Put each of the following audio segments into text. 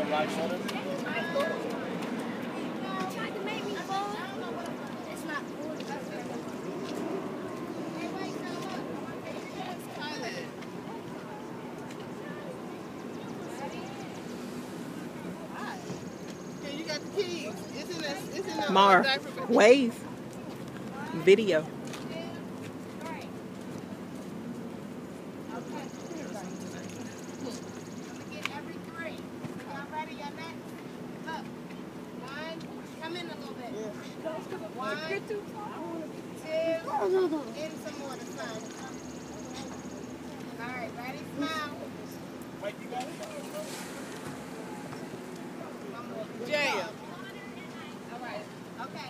Mar, wave, video. Come in a little bit. 1, 2, get some more to sun. All right, ready? Smile. Jaya. All right. Okay,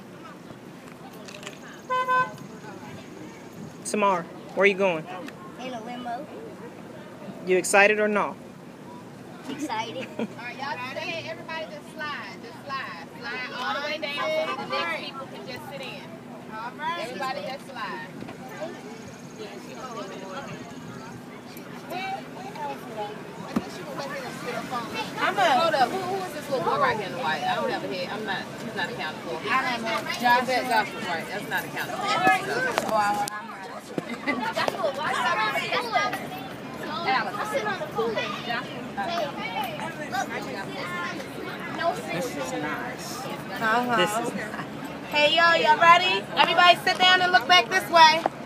come on. Samara, where are you going? In a limo. You excited or no? Excited. All right, y'all stay. Everybody just slide. Just slide. Slide all the way down so the next people can just sit in. All right. Everybody just slide. I'm a hold up. Who is this little boy right here in the white? I don't have a head. I'm not. He's not accounted for. I don't know. Josh was right. That's not accounted for. Alex, I sit on the pool. This is nice. This is nice. Hey, y'all ready? Everybody sit down and look back this way.